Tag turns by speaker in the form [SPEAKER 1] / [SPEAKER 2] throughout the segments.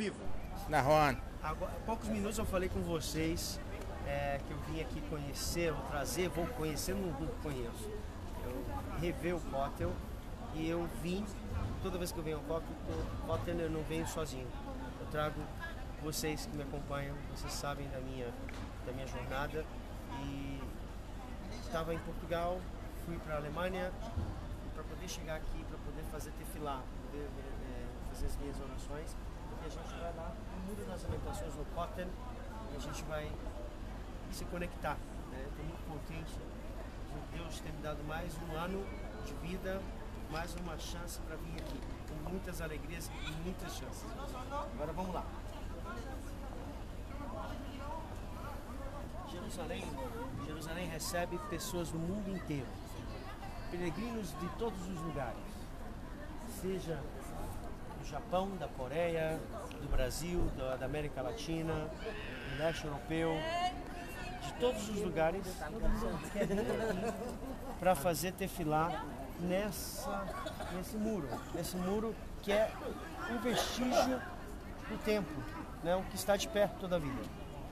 [SPEAKER 1] Vivo.
[SPEAKER 2] Na Juan.
[SPEAKER 1] Agora, há poucos minutos eu falei com vocês que eu vim aqui conhecer, vou trazer, vou conhecer, não conheço. Eu rever o Kotel e eu vim, toda vez que eu venho ao Kotel eu não venho sozinho. Eu trago vocês que me acompanham, vocês sabem da minha jornada. E estava em Portugal, fui para a Alemanha para poder chegar aqui, para poder fazer tefilá, poder fazer as minhas orações. E a gente vai lá no Muro das Lamentações, no Kotel, e a gente vai se conectar. Estou muito contente de Deus ter me dado mais um ano de vida, mais uma chance para vir aqui, com muitas alegrias e muitas chances. Agora vamos lá. Jerusalém recebe pessoas do mundo inteiro, peregrinos de todos os lugares, seja do Japão, da Coreia, do Brasil, da América Latina, do leste europeu, de todos os lugares, todo mundo quer vir aqui para fazer tefilá nesse muro que é um vestígio do templo, né, o que está de pé toda a vida.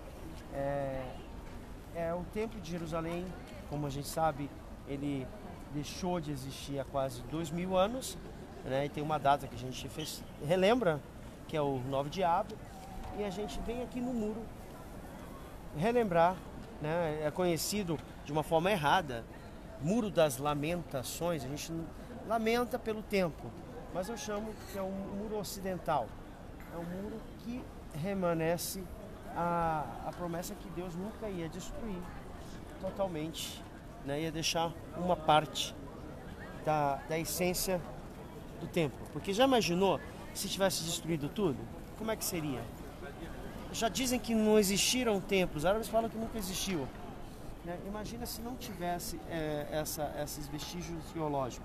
[SPEAKER 1] É o Templo de Jerusalém, como a gente sabe, ele deixou de existir há quase 2000 anos, né? E tem uma data que a gente relembra, que é o 9 de Ab, e a gente vem aqui no muro relembrar, né? É conhecido de uma forma errada, Muro das Lamentações. A gente lamenta pelo tempo, mas eu chamo que é um muro ocidental, é um muro que remanesce a promessa que Deus nunca ia destruir totalmente, né? Ia deixar uma parte da essência do templo. Porque já imaginou se tivesse destruído tudo? Como é que seria? Já dizem que não existiram templos, os árabes falam que nunca existiu, né? Imagina se não tivesse esses vestígios teológicos.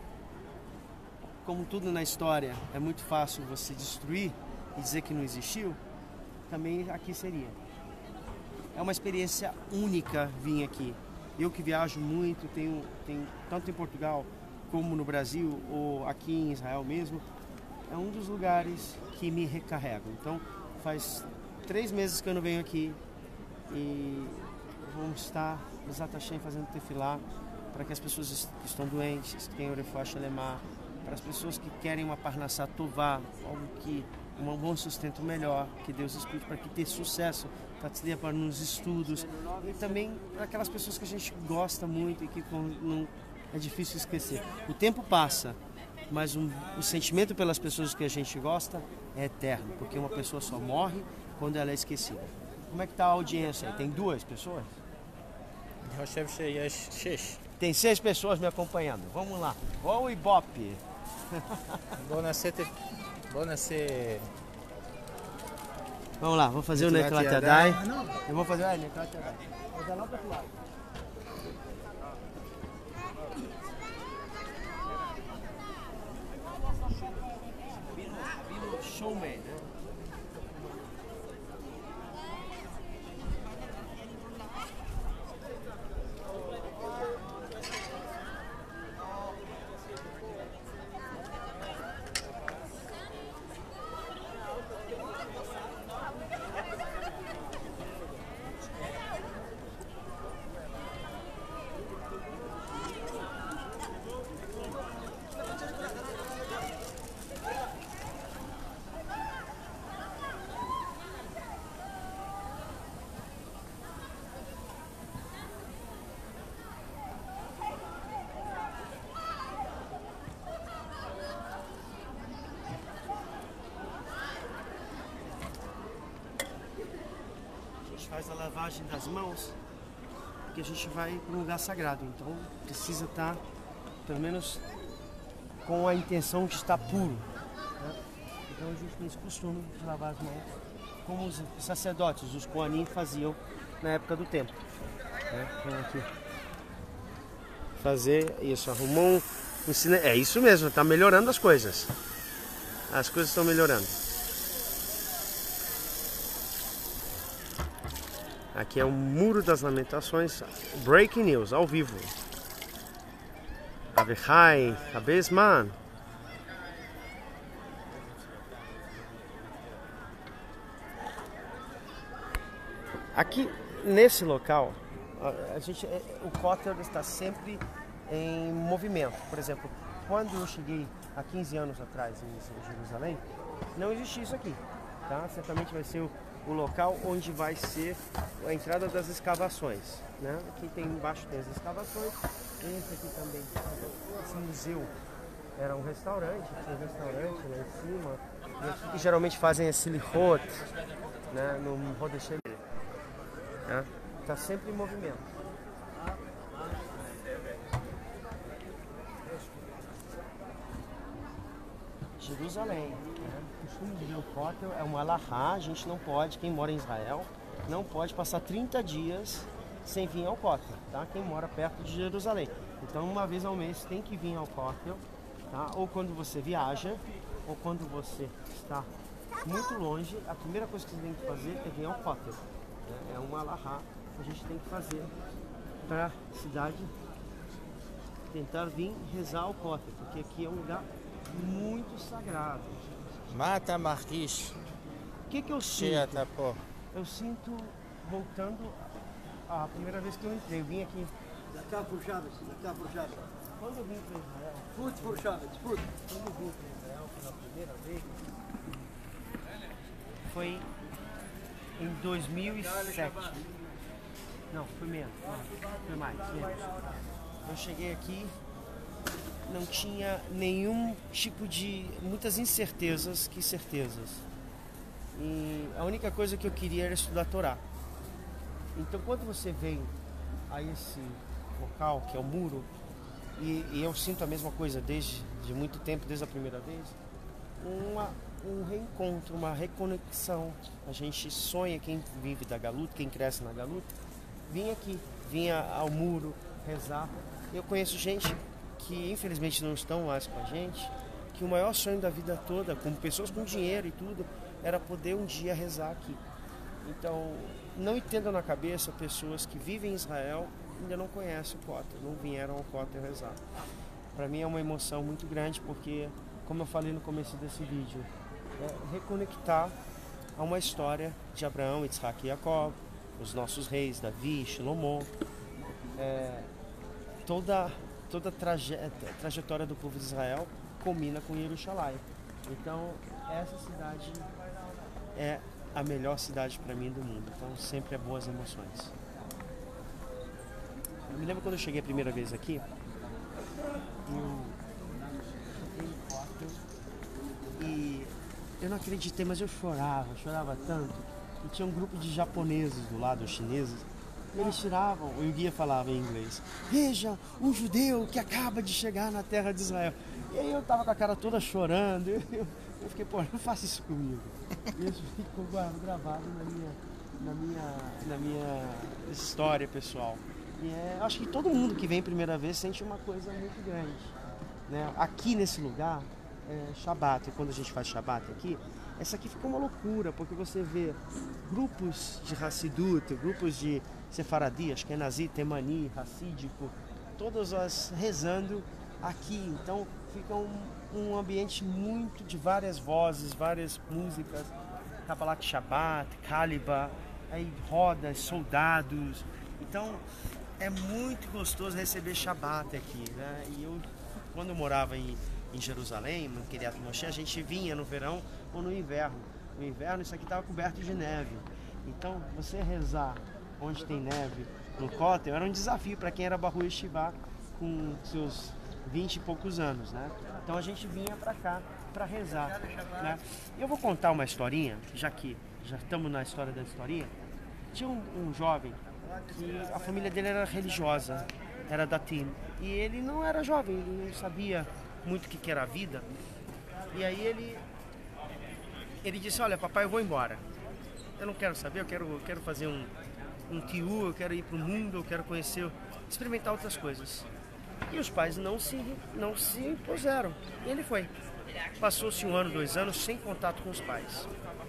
[SPEAKER 1] Como tudo na história é muito fácil você destruir e dizer que não existiu, também aqui seria. É uma experiência única vir aqui. Eu que viajo muito, tenho tanto em Portugal como no Brasil ou aqui em Israel mesmo, é um dos lugares que me recarregam. Então faz 3 meses que eu não venho aqui e vamos estar Bezat Hashem fazendo tefilá para que as pessoas que estão doentes, que têm o refuah shelemah, para as pessoas que querem uma parnassá tová, algo que um bom sustento melhor, que Deus explique para que ter sucesso, para nos estudos, e também para aquelas pessoas que a gente gosta muito e que não é difícil esquecer. O tempo passa, mas o sentimento pelas pessoas que a gente gosta é eterno, porque uma pessoa só morre quando ela é esquecida. Como é que está a audiência aí? Tem 2 pessoas? Tem 6 pessoas me acompanhando. Vamos lá. Olha o Ibope. Vamos lá, vamos fazer o Netilat Yadai. Eu vou fazer o Netilat Yadai. Vou dar lá para o lado. Showman, né? Faz a lavagem das mãos, porque a gente vai para um lugar sagrado, então precisa estar pelo menos com a intenção de estar puro, né? Então a gente tem esse costume de lavar as mãos, como os sacerdotes, os Kohanim, faziam na época do templo, né? Então aqui fazer isso, arrumou é isso mesmo, está melhorando as coisas estão melhorando. Aqui é o Muro das Lamentações, Breaking News, ao vivo. Avechai, Abesman. Aqui, nesse local, o Kotel está sempre em movimento. Por exemplo, quando eu cheguei há 15 anos atrás em Jerusalém, não existia isso aqui. Tá? Certamente vai ser o local onde vai ser a entrada das escavações. Né? Aqui embaixo tem as escavações. Esse aqui também, esse museu era um restaurante, tinha um restaurante lá em cima. E aqui que geralmente fazem esse lichot, né? No Rodeshem. Está sempre em movimento. Jerusalém. O costume de ver o Kotel é uma alahá, a gente não pode, quem mora em Israel, não pode passar 30 dias sem vir ao Kotel, tá? Quem mora perto de Jerusalém. Então, uma vez ao mês tem que vir ao Kotel, tá? Ou quando você viaja, ou quando você está muito longe, a primeira coisa que você tem que fazer é vir ao Kotel. É uma alahá que a gente tem que fazer para a cidade tentar vir rezar ao Kotel, porque aqui é um lugar muito sagrado.
[SPEAKER 2] Mata Marquis.
[SPEAKER 1] O que eu sinto? Eu sinto voltando a primeira vez que eu entrei. Eu vim aqui. Quando eu vim para Israel. Quando eu vim para Israel pela primeira vez, foi em 2007. Não, foi menos. Foi mais. Eu cheguei aqui. Não tinha nenhum tipo de... muitas incertezas que certezas. E a única coisa que eu queria era estudar a Torá. Então, quando você vem a esse local, que é o muro, e eu sinto a mesma coisa desde muito tempo, desde a primeira vez, um reencontro, uma reconexão. A gente sonha, quem vive da Galuta, quem cresce na Galuta, vinha ao muro rezar. Eu conheço gente que infelizmente não estão mais com a gente, que o maior sonho da vida toda, como pessoas com dinheiro e tudo, era poder um dia rezar aqui. Então, não entendam na cabeça pessoas que vivem em Israel e ainda não conhecem o Kotel, não vieram ao Kotel rezar. Para mim é uma emoção muito grande porque, como eu falei no começo desse vídeo, é reconectar a uma história de Abraão, Yitzhak e Jacob, os nossos reis, Davi, Shlomo, toda a trajetória do povo de Israel combina com Jerusalém. Então, essa cidade é a melhor cidade para mim do mundo. Então, sempre é boas emoções. Eu me lembro quando eu cheguei a primeira vez aqui, e eu não acreditei, mas eu chorava tanto. E tinha um grupo de japoneses do lado, chineses. Eles tiravam, o guia falava em inglês: veja, um judeu que acaba de chegar na terra de Israel. E aí eu tava com a cara toda chorando, eu fiquei, pô, não faça isso comigo. E isso ficou gravado na minha história pessoal. E acho que todo mundo que vem primeira vez sente uma coisa muito grande. Né? Aqui nesse lugar, Shabbat, quando a gente faz Shabbat aqui, essa aqui fica uma loucura, porque você vê grupos de Hassidut, grupos de Sefaradi, Ashkenazi, Temani, Hassídico, todas as rezando aqui. Então fica um ambiente muito de várias vozes, várias músicas, Kabbalat Shabbat, Kaliba, aí rodas, soldados. Então é muito gostoso receber Shabbat aqui, né? E eu, quando eu morava em Jerusalém, no Kiryat Moshe, a gente vinha no verão ou no inverno. No inverno isso aqui estava coberto de neve. Então você rezar onde tem neve no Kotel era um desafio para quem era Bahu Yeshiva com seus 20 e poucos anos, né? Então a gente vinha para cá para rezar, né? E eu vou contar uma historinha, já que já estamos na história da historinha. Tinha um jovem que a família dele era religiosa, era datim, e ele não era jovem, ele não sabia muito o que era a vida. E aí ele disse: olha, papai, eu vou embora, eu não quero saber, eu quero fazer um tiú, eu quero ir para o mundo, eu quero conhecer, experimentar outras coisas. E os pais não se impuseram. E ele foi. Passou-se 1 ano, 2 anos sem contato com os pais.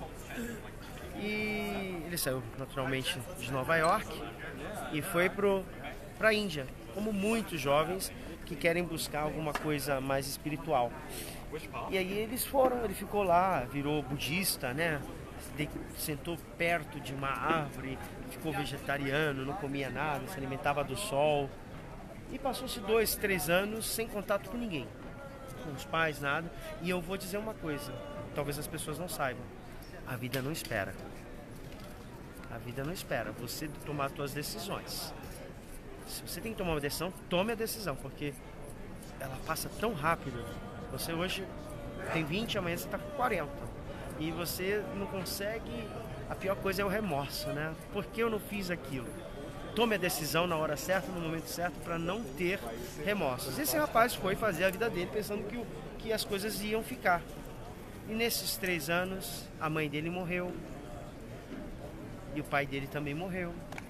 [SPEAKER 1] E ele saiu naturalmente de Nova York e foi para a Índia, como muitos jovens que querem buscar alguma coisa mais espiritual. E aí ele ficou lá, virou budista, né? sentou perto de uma árvore, ficou vegetariano, não comia nada, se alimentava do sol. E passou-se 2, 3 anos sem contato com ninguém, com os pais, nada. E eu vou dizer uma coisa, talvez as pessoas não saibam: a vida não espera. A vida não espera você tomar suas decisões. Se você tem que tomar uma decisão, tome a decisão, porque ela passa tão rápido. Você hoje tem 20, amanhã você está com 40. E você não consegue... A pior coisa é o remorso, né? Por que eu não fiz aquilo? Tome a decisão na hora certa, no momento certo, para não ter remorsos. Esse rapaz foi fazer a vida dele pensando que as coisas iam ficar. E nesses 3 anos, a mãe dele morreu. E o pai dele também morreu.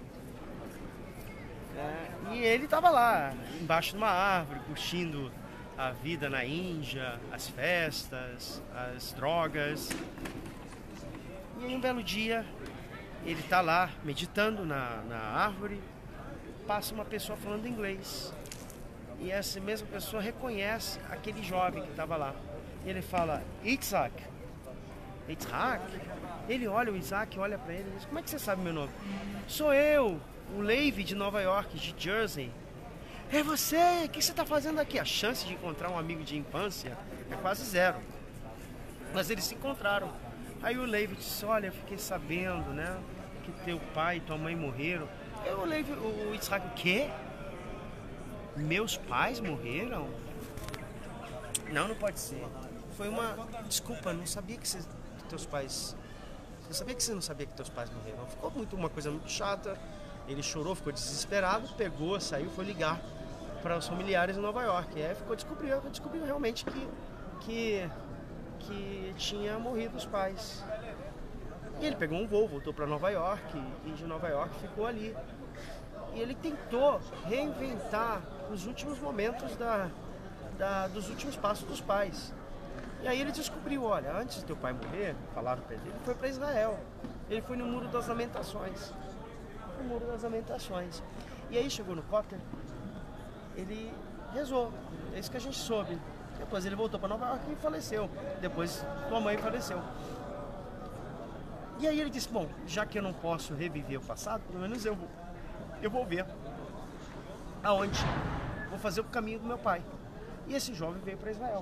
[SPEAKER 1] E ele estava lá, embaixo de uma árvore, curtindo a vida na Índia, as festas, as drogas. E aí um belo dia, ele está lá meditando na árvore, passa uma pessoa falando inglês. E essa mesma pessoa reconhece aquele jovem que estava lá. E ele fala: Isaac. Isaac? Ele olha, o Isaac olha para ele e diz: como é que você sabe meu nome? Sou eu, o Levi de Nova York, de Jersey. É você? O que você está fazendo aqui? A chance de encontrar um amigo de infância é quase zero. Mas eles se encontraram. Aí o Levi disse: olha, eu fiquei sabendo, né, que teu pai e tua mãe morreram. O Isaac: o quê? Meus pais morreram? Não pode ser. Foi uma... Desculpa, não sabia que teus pais... Eu sabia que você não sabia que teus pais morreram. Ficou uma coisa muito chata. Ele chorou, ficou desesperado, pegou, saiu, foi ligar para os familiares em Nova York. E aí descobriu realmente que tinha morrido os pais. E ele pegou um voo, voltou para Nova York e de Nova York ficou ali. E ele tentou reinventar os últimos momentos dos últimos passos dos pais. E aí ele descobriu: olha, antes de teu pai morrer, falaram para ele foi para Israel. Ele foi no Muro das Lamentações. O Muro das Lamentações. E aí chegou no Kotel, ele rezou. É isso que a gente soube. Depois ele voltou para Nova York e faleceu. Depois tua mãe faleceu. E aí ele disse: bom, já que eu não posso reviver o passado, pelo menos eu vou ver aonde. Vou fazer o caminho do meu pai. E esse jovem veio para Israel.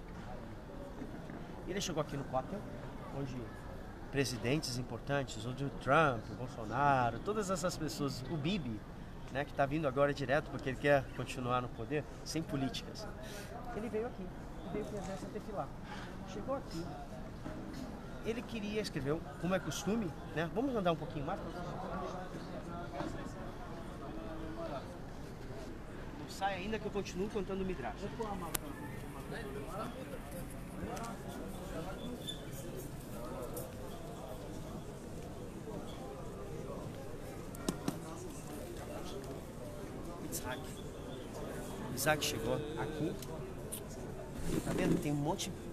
[SPEAKER 1] Ele chegou aqui no Kotel, onde presidentes importantes, onde o Trump, o Bolsonaro, todas essas pessoas, o Bibi, né, que está vindo agora direto porque ele quer continuar no poder, sem políticas. Ele veio aqui, veio fazer essa tefilá. Chegou aqui, ele queria escrever, como é costume, né? Vamos andar um pouquinho mais? Não sai ainda que eu continuo contando o Midrash. Isaac chegou aqui. Tá vendo? Tem um monte de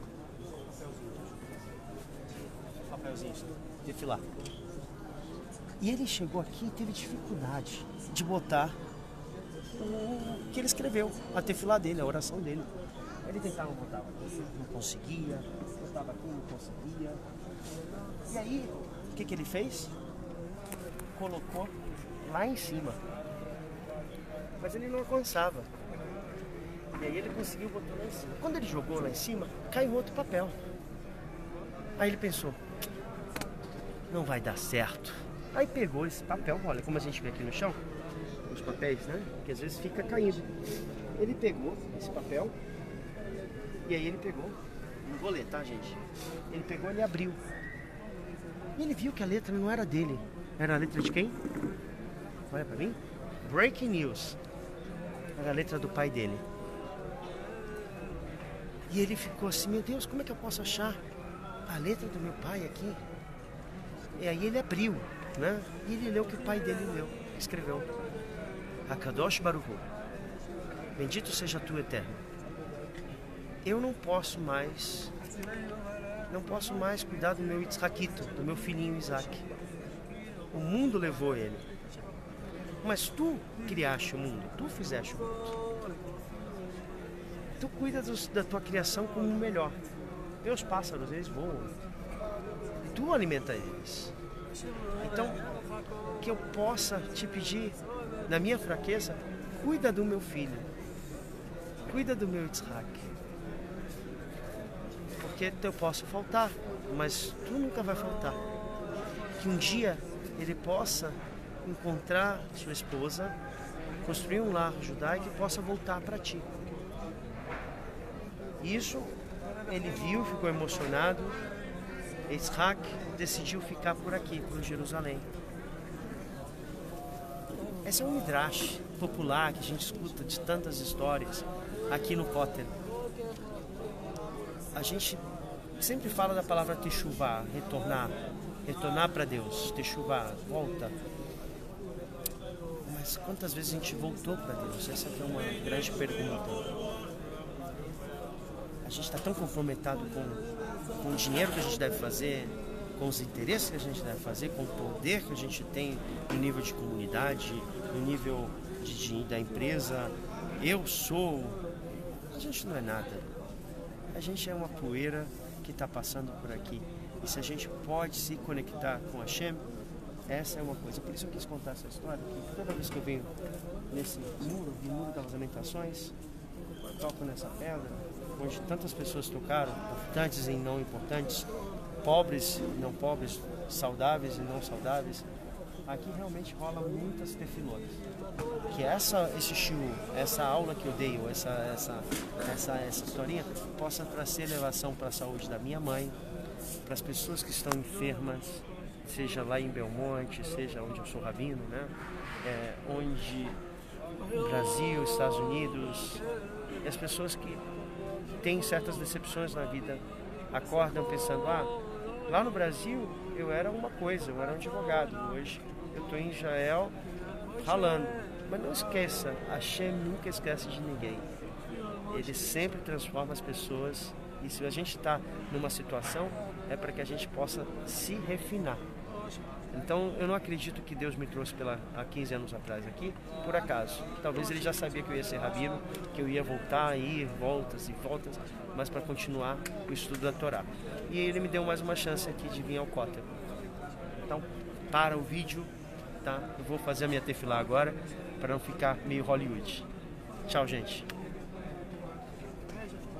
[SPEAKER 1] papelzinhos de filar. E ele chegou aqui e teve dificuldade de botar o que ele escreveu, a tefilá dele, a oração dele. Ele tentava botar aqui, não conseguia, botava aqui, não conseguia. E aí, o que ele fez? Colocou lá em cima. Mas ele não alcançava. E aí ele conseguiu botar lá em cima. Quando ele jogou lá em cima, caiu outro papel. Aí ele pensou: não vai dar certo. Aí pegou esse papel, olha como a gente vê aqui no chão, os papéis, né? Que às vezes fica caindo. Ele pegou esse papel, e aí ele pegou, não vou ler, tá, gente? Ele pegou e abriu. E ele viu que a letra não era dele. Era a letra de quem? Olha pra mim. Breaking News. Era a letra do pai dele. E ele ficou assim: meu Deus, como é que eu posso achar a letra do meu pai aqui? E aí ele abriu, né? E ele leu o que o pai dele escreveu. Hakadosh Baruch Hu, bendito seja tu, eterno. Eu não posso mais cuidar do meu Itzhakito, do meu filhinho Isaac. O mundo levou ele. Mas tu criaste o mundo, tu fizeste o mundo. Tu cuida da tua criação como o melhor. Vê os pássaros, eles voam. tu alimenta eles. Então, que eu possa te pedir, na minha fraqueza, cuida do meu filho, cuida do meu Yitzhak. Porque eu posso faltar, mas tu nunca vai faltar. Que um dia ele possa encontrar sua esposa, construir um lar judaico e possa voltar para ti. Isso ele viu, ficou emocionado. Yitzhak decidiu ficar por aqui, por Jerusalém. Esse é um midrash popular que a gente escuta de tantas histórias aqui no Kotel. A gente sempre fala da palavra teshuvah, retornar para Deus, teshuvah, volta. Mas quantas vezes a gente voltou para Deus? Essa aqui é uma grande pergunta. A gente está tão comprometido com o dinheiro que a gente deve fazer, com os interesses que a gente deve fazer, com o poder que a gente tem no nível de comunidade, no nível da empresa. Eu sou... A gente não é nada. A gente é uma poeira que está passando por aqui. E se a gente pode se conectar com Hashem, essa é uma coisa. Por isso eu quis contar essa história, que toda vez que eu venho nesse muro, no Muro das Lamentações, eu toco nessa pedra, onde tantas pessoas tocaram, importantes e não importantes, pobres e não pobres, saudáveis e não saudáveis. Aqui realmente rola muitas tefilot. Que esse shiur, essa aula que eu dei, ou essa historinha, possa trazer elevação para a saúde da minha mãe, para as pessoas que estão enfermas, seja lá em Belmonte, seja onde eu sou rabino, né? Onde no Brasil, Estados Unidos, e as pessoas que têm certas decepções na vida acordam pensando, lá no Brasil eu era uma coisa, eu era um advogado, hoje eu estou em Israel ralando. Mas não esqueça, Hashem nunca esquece de ninguém. Ele sempre transforma as pessoas, e se a gente está numa situação, é para que a gente possa se refinar. Então eu não acredito que Deus me trouxe há 15 anos atrás aqui, por acaso. Talvez ele já sabia que eu ia ser rabino, que eu ia voltar, ir, voltas e voltas, mas para continuar o estudo da Torá. E ele me deu mais uma chance aqui de vir ao Kotel. Então, para o vídeo, tá? Eu vou fazer a minha tefilá agora, para não ficar meio Hollywood. Tchau, gente.